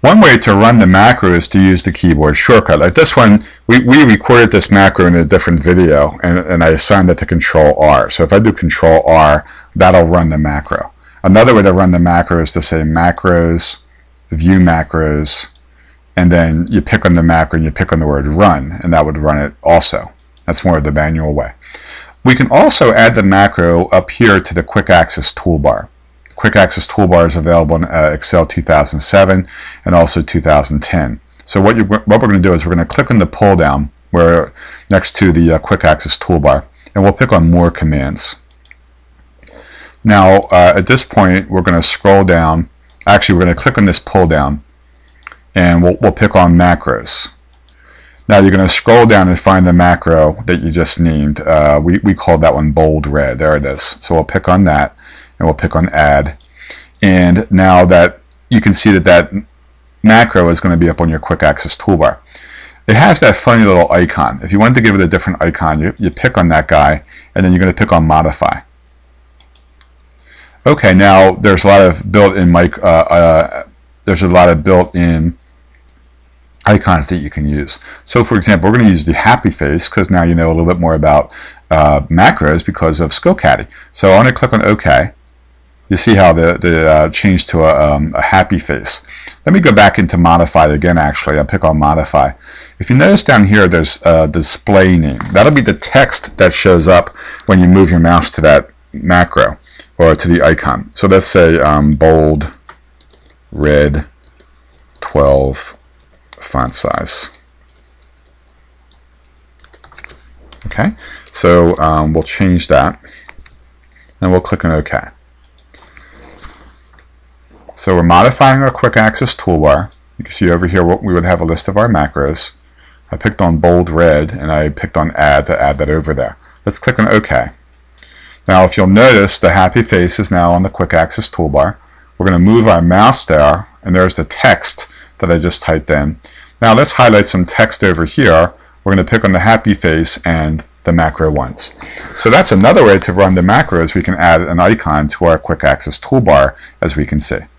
One way to run the macro is to use the keyboard shortcut. Like this one, we recorded this macro in a different video, and I assigned it to Control R. So if I do Control R, that'll run the macro. Another way to run the macro is to say macros, view macros, and then you pick on the macro and you pick on the word run, and that would run it also. That's more of the manual way. We can also add the macro up here to the Quick Access toolbar. Quick Access toolbar is available in Excel 2007 and also 2010. So what we're going to do is we're going to click on the pull down where next to the Quick Access toolbar, and we'll pick on More Commands. Now at this point we're going to scroll down. Actually, we're going to click on this pull down, and we'll pick on macros. Now you're going to scroll down and find the macro that you just named. We called that one bold red. There it is. So we'll pick on that, and we'll pick on add. And now that you can see that macro is going to be up on your Quick Access toolbar. It has that funny little icon. If you wanted to give it a different icon, you pick on that guy, and then you're going to pick on modify. Okay, now there's a lot of built-in icons that you can use. So for example, we're going to use the happy face because now you know a little bit more about macros because of Skillcaddy. So I'm going to click on OK. You see how the changed to a happy face. Let me go back into modify again. Actually, I'll pick on modify. If you notice down here, there's a display name. That'll be the text that shows up when you move your mouse to that macro or to the icon. So let's say bold red 12 font size. Okay, so we'll change that, and we'll click on OK. So we're modifying our Quick Access toolbar. You can see over here we would have a list of our macros. I picked on bold red, and I picked on add to add that over there. Let's click on OK. Now if you'll notice, the happy face is now on the Quick Access toolbar. We're going to move our mouse there, and there's the text that I just typed in. Now let's highlight some text over here. We're going to pick on the happy face and the macro once. So that's another way to run the macros. We can add an icon to our Quick Access toolbar, as we can see.